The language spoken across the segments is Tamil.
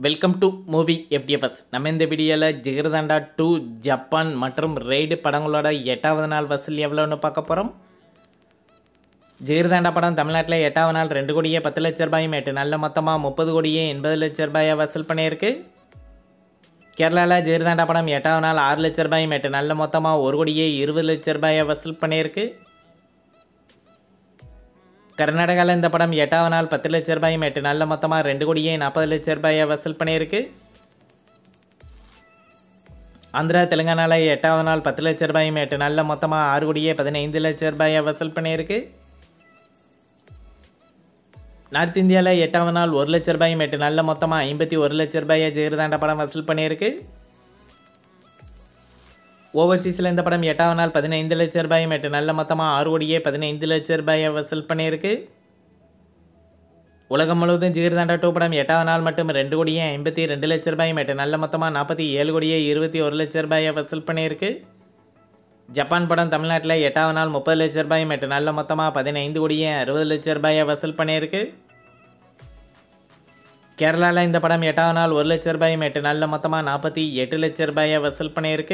Welcome to movie FDFS. நம்ம இந்த வீடியோவில் ஜிகர்தாண்டா 2 ஜப்பான் மற்றும் ரெய்டு படங்களோட 8வது நாள் வசூல் எவ்வளோன்னு பார்க்க போகிறோம். ஜிகர்தாண்டா படம் தமிழ்நாட்டில் 8வது நாள் 2 கோடியே 10 லட்ச ரூபாயும் 8 நாளில் மொத்தமாக 30 கோடியே 80 லட்ச ரூபாயை வசூல் பண்ணியிருக்கு. கேரளாவில் ஜிகர்தாண்டா படம் 8வது நாள் 6 லட்ச ரூபாயும் 8 நாளில் மொத்தமாக 1 கோடியே 20 லட்ச ரூபாயை வசூல் பண்ணியிருக்கு. கர்நாடகாவில் இந்த படம் 8வது நாள் 10 லட்ச ரூபாயும் 8 நாளில் மொத்தமாக 2 கோடியே 40 லட்ச ரூபாயை வசூல் பண்ணியிருக்கு. ஆந்திரா தெலுங்கானாவில் 8வது நாள் 10 லட்ச ரூபாயும் 8 நாளில் மொத்தமாக 6 கோடியே 15 லட்ச ரூபாயை வசூல் பண்ணியிருக்கு. நார்த் இந்தியாவில் 8வது நாள் 1 லட்ச ரூபாயும் 8 நாளில் மொத்தமாக 51 லட்ச ரூபாயை ஜிகர்தாண்டா படம் வசூல் பண்ணியிருக்கு. ஓவர்சீஸில் இந்த படம் 8வது நாள் 15 லட்ச ரூபாயும் 8 நாளில் மொத்தமாக 6 கோடியே 15 லட்ச ரூபாயை வசூல் பண்ணியிருக்கு. உலகம் முழுவதும் ஜிகர்தாண்டா 2 படம் 8வது நாள் மட்டும் 2 கோடியே 52 லட்ச ரூபாயும் 8 நாளில் மொத்தமாக 47 கோடியே 21 லட்ச ரூபாயை வசூல் பண்ணியிருக்கு. ஜப்பான் படம் தமிழ்நாட்டில் 8வது நாள் 30 லட்ச ரூபாயும் 8 நாளில் மொத்தமாக 15 கோடியே 60 லட்ச ரூபாயை வசூல் பண்ணியிருக்கு. கேரளாவில் இந்த படம் 8வது நாள் 1 லட்ச ரூபாயும் 8 நாளில் மொத்தமாக 48 லட்ச ரூபாயை வசூல் பண்ணியிருக்கு.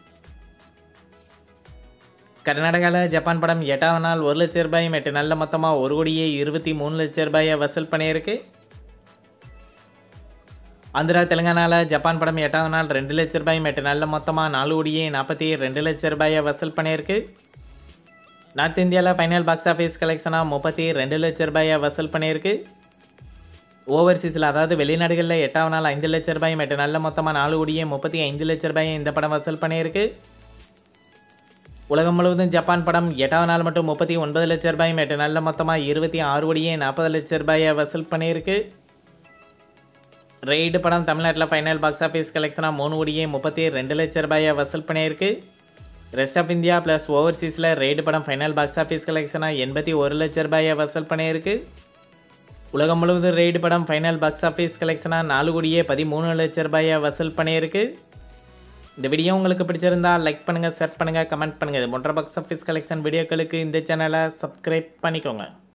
கர்நாடகாவில் ஜப்பான் படம் 8வது நாள் 1 லட்ச ரூபாயும் 8 நாளில் மொத்தமாக 1 கோடியே 23 லட்ச ரூபாயை வசூல் பண்ணியிருக்கு. ஆந்திரா தெலுங்கானாவில் ஜப்பான் படம் 8வது நாள் 2 லட்ச ரூபாயும் 8 நாளில் மொத்தமாக 4 கோடியே 42 லட்ச ரூபாயை வசூல் பண்ணியிருக்கு. நார்த் இந்தியாவில் ஃபைனல் பாக்ஸ் ஆஃபீஸ் கலெக்ஷனாக 32 லட்ச ரூபாயை வசூல் பண்ணியிருக்கு. ஓவர்சீஸில் அதாவது வெளிநாடுகளில் 8வது நாள் 5 லட்ச ரூபாயும் 8 நாளில் மொத்தமாக 4 கோடியே 35 லட்ச ரூபாயை இந்த படம் வசூல் பண்ணியிருக்கு. உலகம் முழுவதும் ஜப்பான் படம் 8வது நாள் மட்டும் 39 லட்ச ரூபாயும் 8 நாளில் மொத்தமாக 26 கோடியே 40 லட்ச ரூபாயை வசூல் பண்ணியிருக்கு. ரெய்டு படம் தமிழ்நாட்டில் ஃபைனல் பாக்ஸ் ஆஃபீஸ் கலெக்ஷனாக 3 கோடியே 32 லட்ச ரூபாயை வசூல் பண்ணியிருக்கு. ரெஸ்ட் ஆஃப் இந்தியா ப்ளஸ் ஓவர்சீஸில் ரெய்டு படம் ஃபைனல் பாக்ஸ் ஆஃபீஸ் கலெக்ஷனாக 81 லட்ச ரூபாயை வசூல் பண்ணியிருக்கு. உலகம் முழுவதும் ரெய்டு படம் ஃபைனல் பாக்ஸ் ஆஃபீஸ் கலெக்ஷனாக 4 கோடியே 13 லட்ச ரூபாயை வசூல் பண்ணியிருக்கு. இந்த வீடியோ உங்களுக்கு பிடிச்சிருந்தால் லைக் பண்ணுங்கள், ஷேர் பண்ணுங்கள், கமெண்ட் பண்ணுங்கள். இது போன்ற பாக்ஸ் ஆஃபீஸ் கலெக்ஷன் வீடியோக்களுக்கு இந்த சேனலை சப்ஸ்கிரைப் பண்ணிக்கோங்க.